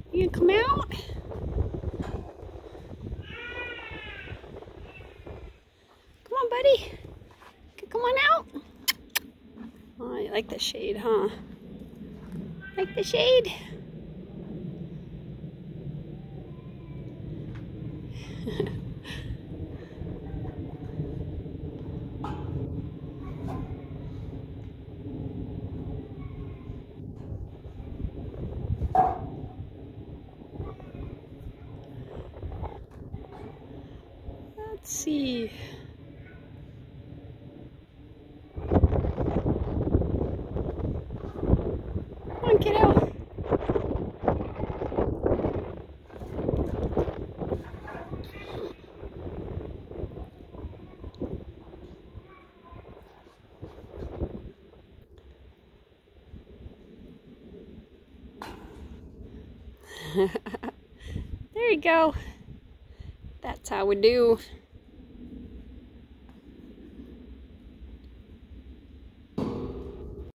You gonna come out? Come on, buddy. Come on out. Oh, you like the shade, huh? Like the shade? Let's see. Come on, kiddo. There you go. That's how we do.